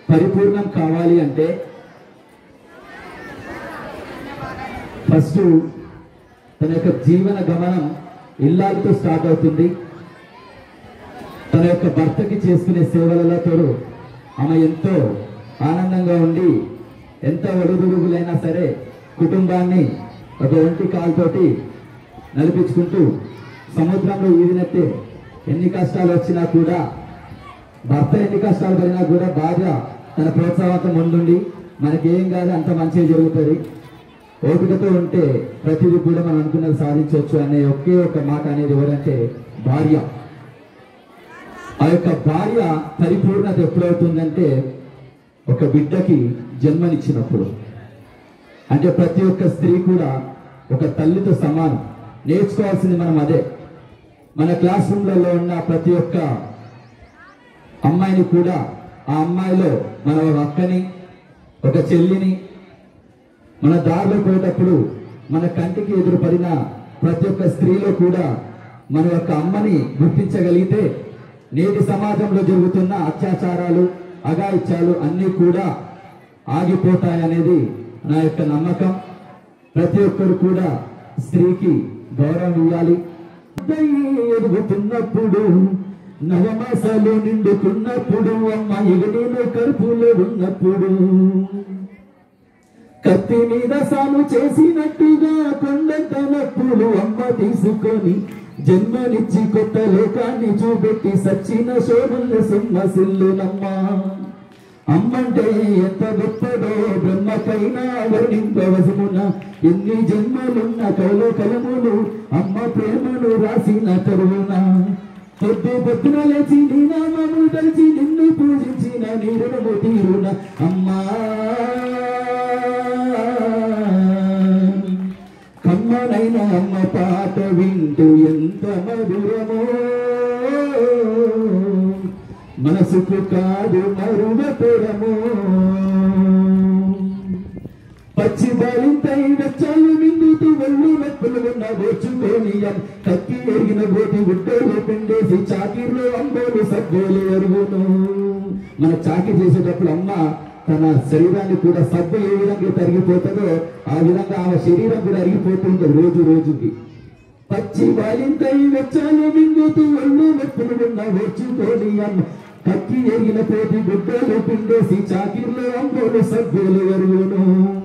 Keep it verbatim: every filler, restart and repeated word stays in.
పరిపూర్ణం కావాలి అంటే ఫస్ట్ తన యొక్క జీవన గమనం ఇల్లాలతో స్టార్ట్ అవుతుంది. తన యొక్క భర్తకి చేసుకునే సేవలతో ఆమె ఎంతో ఆనందంగా ఉండి ఎంత ఒడుదుడుగులైనా సరే కుటుంబాన్ని ఒక ఒంటి కాలుతోటి నడిపించుకుంటూ సముద్రంలో ఈదినట్టే ఎన్ని కష్టాలు వచ్చినా కూడా, భర్త ఎన్ని కష్టాలు పడినా కూడా భార్య తన ప్రోత్సాహంతో ముందుండి మనకేం కాదు అంత మంచిగా జరుగుతుంది, ఓపికతో ఉంటే ప్రతిదీ కూడా మనం అనుకున్నది సాధించవచ్చు అనే ఒకే ఒక మాట అనేది ఎవరంటే భార్య. ఆ యొక్క భార్య పరిపూర్ణత ఎప్పుడవుతుందంటే ఒక బిడ్డకి జన్మనిచ్చినప్పుడు. అంటే ప్రతి ఒక్క స్త్రీ కూడా ఒక తల్లితో సమానం. నేర్చుకోవాల్సింది మనం అదే. మన క్లాస్ రూమ్లలో ఉన్న ప్రతి ఒక్క అమ్మాయిని కూడా ఆ అమ్మాయిలో మన ఒక అక్కని, ఒక చెల్లిని, మన దారిలో పోయేటప్పుడు మన కంటికి ఎదురుపడిన ప్రతి ఒక్క స్త్రీలో కూడా మన యొక్క అమ్మని గుర్తించగలిగితే నేటి సమాజంలో జరుగుతున్న అత్యాచారాలు, అఘాయిత్యాలు అన్నీ కూడా ఆగిపోతాయనేది నా యొక్క నమ్మకం. ప్రతి ఒక్కరు కూడా స్త్రీకి గౌరవం ఇవ్వాలి. ఎదుగుతున్నప్పుడు నవమాసాలు నిండుకున్నప్పుడు అమ్మ ఎగడేలో కడుపులో ఉన్నప్పుడు కత్తి మీద సాము చేసినట్టుగా కొండంత నప్పులు అమ్మ తీసుకొని జన్మనిచ్చి కొత్త లోకాన్ని చూపెట్టి సచ్చిన శోభల్ని సింహసిల్లునమ్మా. అమ్మంటే ఎంత గొప్పదో బ్రహ్మకైనా వర్ణింపవసమున, ఎన్ని జన్మలున్న కౌలో కలములు అమ్మ ప్రేమను రాసిన కరువున. పొద్దు పొద్దున లేచి నీ నామము తలిచి నిన్ను పూజించిన నీ రుణము తీరున అమ్మా. కమ్మనైన అమ్మ పాట వింటూ ఎంత మధురమో, మనసుకు కాదు మరువతరమో. పచ్చి బాలింతై వెచ్చాలు మిందుతూ వెళ్ళి మెప్పులు ఉన్న ఓర్చుకొని కత్తి ఎరిగిన గోటి గుడ్డలు పిండేసి చాకిర్లో అంబోలు సబ్బోలు ఎరుగును. మన చాకి చేసేటప్పుడు అమ్మ తన శరీరాన్ని కూడా సబ్బు ఏ విధంగా తరిగిపోతుందో ఆ విధంగా ఆమె శరీరం కూడా అరిగిపోతుంది రోజు రోజుకి. పచ్చి బాలింతై వెచ్చాలు మిందుతూ ఒళ్ళు మెప్పులు ఉన్న ఓర్చుకొని అమ్మ కత్తి ఎరిగిన పోటీ గుడ్డలు పిండేసి చాకిర్లో అంబోలు సబ్బోలు ఎరుగును.